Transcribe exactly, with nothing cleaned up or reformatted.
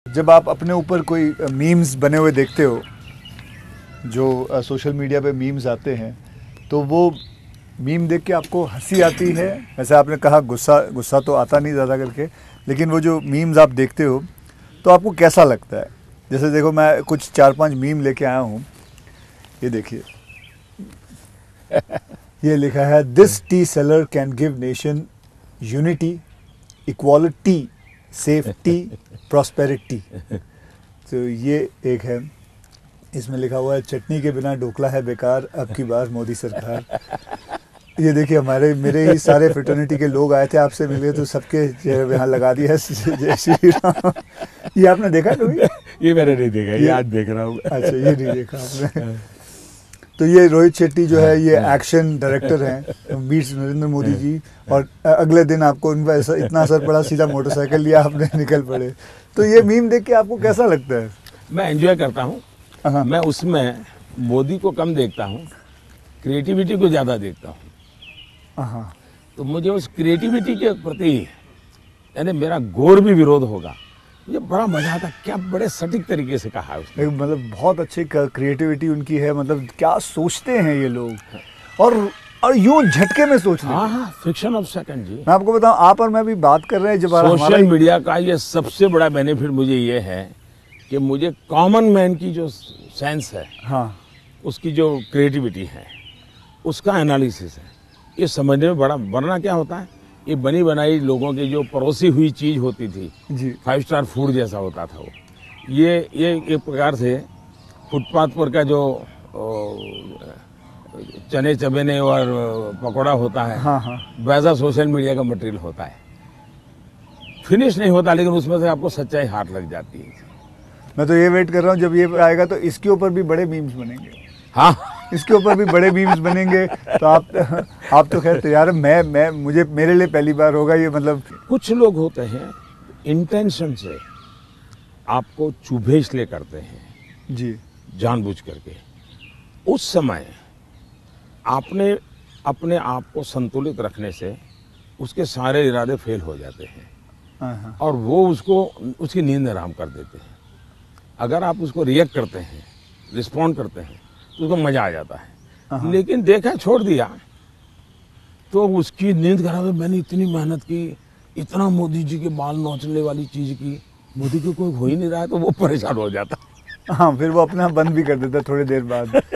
जब आप अपने ऊपर कोई मीम्स बने हुए देखते हो, जो सोशल मीडिया पे मीम्स आते हैं, तो वो मीम देख के आपको हंसी आती है? वैसे आपने कहा गुस्सा गुस्सा तो आता नहीं ज़्यादा करके, लेकिन वो जो मीम्स आप देखते हो तो आपको कैसा लगता है? जैसे देखो, मैं कुछ चार पांच मीम लेके आया हूँ। ये देखिए, ये लिखा है, this tea seller can give nation unity, equality, safety, prosperity. तो ये एक है। इसमें लिखा हुआ है, चटनी के बिना ढोकला है बेकार, अब की बार मोदी सरकार। ये देखिए, हमारे मेरे ही सारे फ्रेटर्निटी के लोग आए थे, आपसे मिले तो सबके चेहरे पे यहाँ लगा दिया है जय श्री राम। ये आपने देखा कभी? ये मैंने नहीं देखा, ये आज देख रहा हूँ। अच्छा, ये नहीं देखा आपने? तो ये रोहित शेट्टी जो है, ये एक्शन डायरेक्टर हैं, मीट्स नरेंद्र मोदी जी, और अगले दिन आपको उन पर इतना असर पड़ा, सीधा मोटरसाइकिल लिया आपने, निकल पड़े। तो ये मीम देख के आपको कैसा लगता है? मैं एंजॉय करता हूँ। मैं उसमें मोदी को कम देखता हूँ, क्रिएटिविटी को ज़्यादा देखता हूँ। हाँ, तो मुझे उस क्रिएटिविटी के प्रति, यानी मेरा घोर भी विरोध होगा, मुझे बड़ा मजा आता। क्या बड़े सटीक तरीके से कहा है उसने। मतलब बहुत अच्छी क्रिएटिविटी उनकी है। मतलब क्या सोचते हैं ये लोग, और और यूं झटके में सोच लेते हैं। हाँ हाँ, फ्रिक्शन ऑफ सेकंड जी। मैं आपको बताऊं, आप और मैं भी बात कर रहे हैं, जब सोशल मीडिया का ये सबसे बड़ा बेनिफिट मुझे ये है कि मुझे कॉमन मैन की जो सेंस है, हाँ, उसकी जो क्रिएटिविटी है, उसका एनालिसिस है, ये समझने में बड़ा। वरना क्या होता है, ये बनी बनाई लोगों की जो परोसी हुई चीज होती थी जी, फाइव स्टार फूड जैसा होता था वो, ये ये एक प्रकार से फुटपाथ पर का जो ओ, चने चबेने और पकौड़ा होता है, हाँ हाँ, वैसा सोशल मीडिया का मटेरियल होता है। फिनिश नहीं होता, लेकिन उसमें से आपको सच्चाई हाथ लग जाती है। मैं तो ये वेट कर रहा हूँ, जब ये आएगा तो इसके ऊपर भी बड़े मीम्स बनेंगे। हाँ, इसके ऊपर भी बड़े मीम्स बनेंगे। तो आप आप तो खैर तैयार है। मैं मैं मुझे मेरे लिए पहली बार होगा ये। मतलब कुछ लोग होते हैं इंटेंशन से आपको चुभे इसलिए करते हैं जी, जानबूझ करके। उस समय आपने अपने आप को संतुलित रखने से उसके सारे इरादे फेल हो जाते हैं, हाँ, और वो उसको उसकी नींद हराम कर देते हैं। अगर आप उसको रिएक्ट करते हैं, रिस्पॉन्ड करते हैं, तो उसको मजा आ जाता है। लेकिन देखा छोड़ दिया तो उसकी नींद खराब है। मैंने इतनी मेहनत की, इतना मोदी जी के बाल नोचने वाली चीज की, मोदी को कोई हो ही नहीं रहा है, तो वो परेशान हो जाता। हाँ, फिर वो अपना बंद भी कर देता थोड़ी देर बाद।